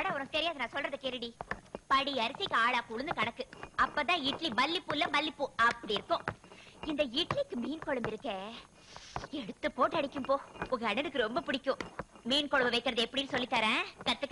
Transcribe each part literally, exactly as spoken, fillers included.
போடா உனக்கு தெரியாது நான் சொல்றத கேளுடி. படி அரிசிக்கு ஆளா புழுந்து கணக்கு. அப்பதான் இட்லி பல்லி புல்ல பல்லிப்பூ அப்படி இருக்கும். இந்த இட்லிக்கு மீன் குழம்பு இருக்க எடுத்து போட்டு அடிக்கும் போ. உங்க அண்ணனுக்கு ரொம்ப பிடிக்கும். மீன் குழம்பு வைக்கிறது எப்படின்னு சொல்லி தரேன், கத்துக்க.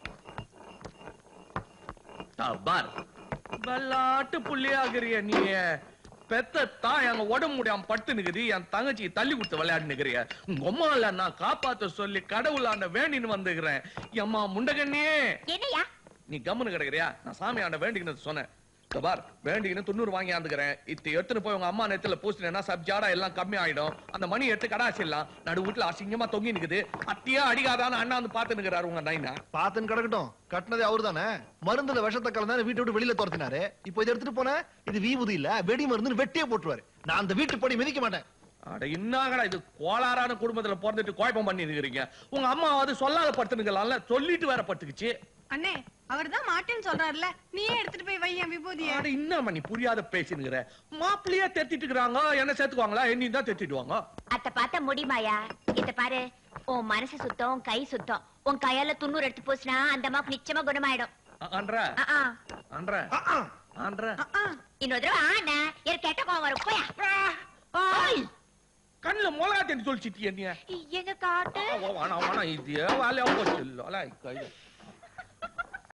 பார் விளாட்டு புள்ளியாகிறிய நீ. பெத்தா எங்க உடம்பு முடியாம பட்டு நிக்குது, என் தங்கச்சி தள்ளி கொடுத்து விளையாடு நிக்கிறிய. உங்க அம்மா இல்ல நான் காப்பாத்த சொல்லி கடவுளாண்ட வேண்டின்னு வந்துக்கிறேன். எம்மா முண்டகண்ணே என்னையா நீ கம்முன்னு கிடக்குறியா? நான் சாமி ஆண்ட வேண்டிக்கின்னு சொன்னேன். பார் வேண்டிக்கின்னு தொண்ணூறு வாங்கி ஆந்துக்கிறேன். இத்த எடுத்துன்னு போய் உங்க அம்மா நேரத்துல பூசினா சப்ஜாடா எல்லாம் கம்மி ஆயிடும். அந்த மணி எடுத்து கடாசிடலாம். நடு வீட்டுல அசிங்கமா தொங்கி நிக்குது. அத்தியா அடிக்காதான்னு அண்ணா வந்து பாத்து நிக்கிறாரு உங்க நைனா. பாத்துன்னு கிடக்கட்டும், கட்டினதே அவரு தானே. மருந்துல விஷத்தை கலந்தானே வீட்டை விட்டு வெளியில துரத்தினாரு. இப்போ இதை எடுத்துட்டு போன இது வீபுதி இல்ல வெடி மருந்துன்னு வெட்டியே போட்டுருவாரு. நான் அந்த வீட்டு படி மிதிக்க மாட்டேன். அட என்னங்கடா இது கோளாறான குடும்பத்துல பிறந்துட்டு குழப்பம் பண்ணி இருக்கிறீங்க. உங்க அம்மாவது சொல்லாத படுத்துனுங்களாம்ல, சொல்லிட்டு வேற படுத்துக்குச்சு. அண்ணே அவர்தான் மாட்டேன்னு சொல்றாருல, நீயே எடுத்துட்டு போய் வையன் விபூதிய. அட என்னம்மா நீ புரியாத பேசினுங்கிற. மாப்பிள்ளையா தெத்திட்டு இருக்காங்க, என்ன சேர்த்துக்குவாங்களா? என்னையும் தான் தெத்திடுவாங்க. அத்த பார்த்தா முடியுமாயா? இத பாரு, உன் மனசு சுத்தம் கை சுத்தம். உன் கையால துண்ணூறு எடுத்து போச்சுனா அந்த அம்மாக்கு நிச்சயமா குணமாயிடும். அன்ற அன்ற அன்ற இன்னொரு தடவை ஆனா எனக்கு கெட்ட கோவம் வரும். போயா கண்ணுல மொளகா தண்ணி தொளிச்சிட்டிய நீ. எங்க காட்டு வேணாம் வேணாம் இது வேலையா போச்சு.